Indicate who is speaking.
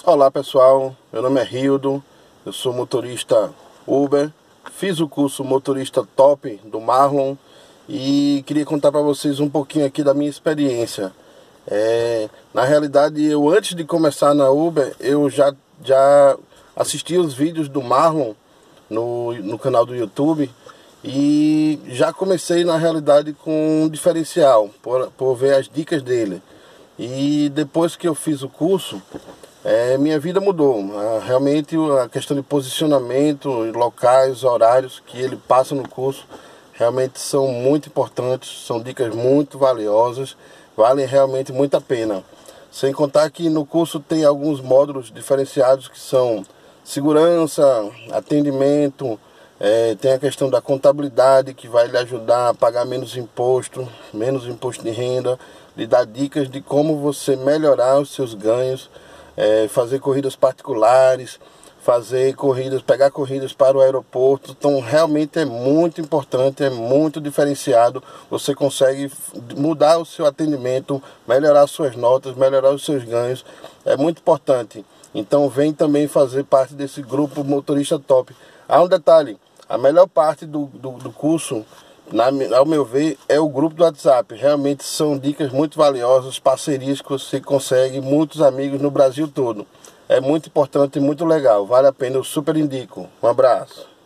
Speaker 1: Olá pessoal, meu nome é Rildo, eu sou motorista Uber, fiz o curso motorista top do Marlon e queria contar para vocês um pouquinho aqui da minha experiência. Na realidade, antes de começar na Uber, eu já assisti os vídeos do Marlon no canal do YouTube e já comecei na realidade com um diferencial, por ver as dicas dele. E depois que eu fiz o curso, minha vida mudou. Realmente a questão de posicionamento, locais, horários que ele passa no curso realmente são muito importantes, são dicas muito valiosas, valem realmente muito a pena. Sem contar que no curso tem alguns módulos diferenciados que são segurança, atendimento, tem a questão da contabilidade que vai lhe ajudar a pagar menos imposto de renda, lhe dar dicas de como você melhorar os seus ganhos, fazer corridas particulares, pegar corridas para o aeroporto. Então realmente é muito importante, é muito diferenciado. Você consegue mudar o seu atendimento, melhorar suas notas, melhorar os seus ganhos. É muito importante. Então vem também fazer parte desse grupo motorista top. Há um detalhe, a melhor parte do curso, ao meu ver, é o grupo do WhatsApp. Realmente são dicas muito valiosas, parcerias que você consegue, muitos amigos no Brasil todo. É muito importante e muito legal, vale a pena, eu super indico. Um abraço.